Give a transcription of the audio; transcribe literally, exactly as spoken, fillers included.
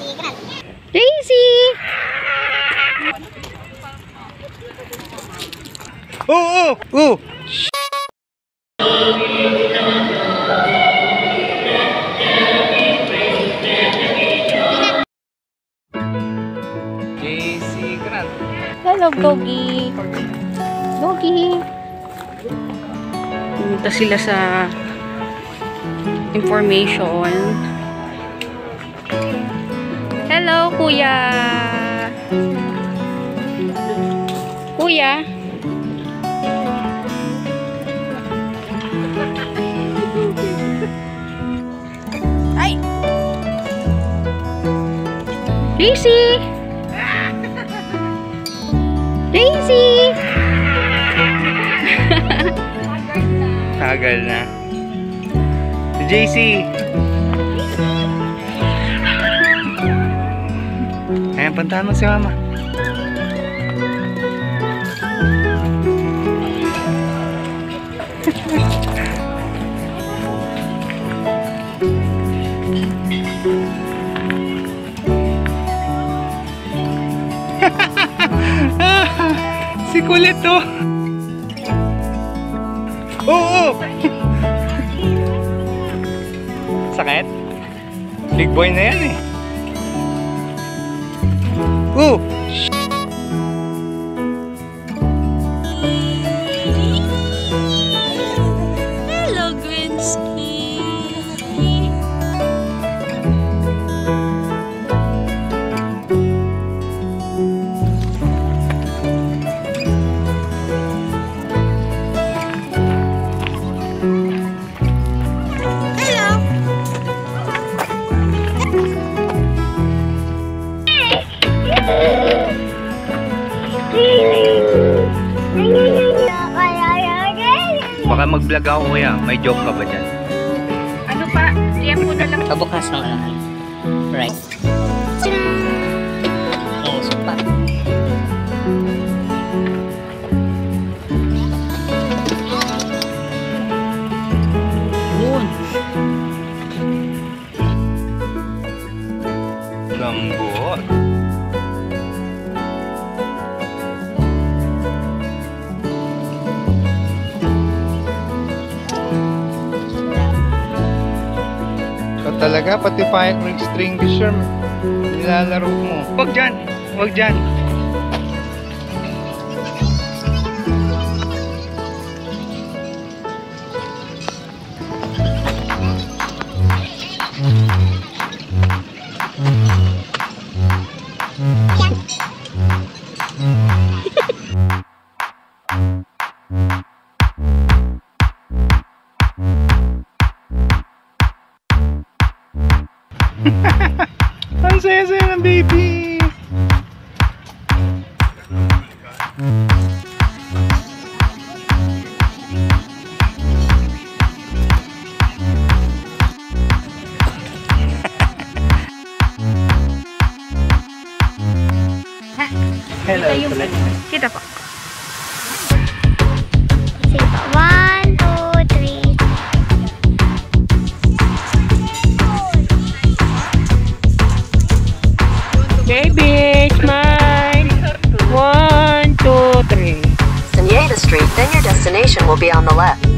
Daisy! Oh, oh, oh! J C Grant. Hello, Doggy. Doggy. Pumunta sila sa information. Hello, Kuya. Kuya. Ay. Daisy. Daisy. Tagal na. Si J C. Ayan, puntahan mo si Mama. Si kulit to. Oo. Sakit? Big boy na yan eh. Oh. Hello, Grinsky. Baka mag-vlog ako kuya. May joke ka ba dyan? Ano pa? Diyan mo na lang. Pabukas ng ano. Right. Oh, supa. Yun. Lambot. Talaga, pati fire extinguisher nilalaro mo. Wag dyan, wag dyan. Ang saya-saya ng baby. Hello. Kita po. One, two, three. Baby, smile. One, two, three. Sanyeda Street, then your destination will be on the left.